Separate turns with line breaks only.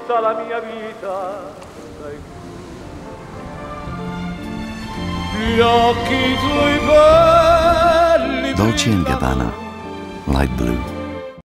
tutta la mia vita sei tu. Gli occhi tuoi belli
Dolce & Gabbana, light blue.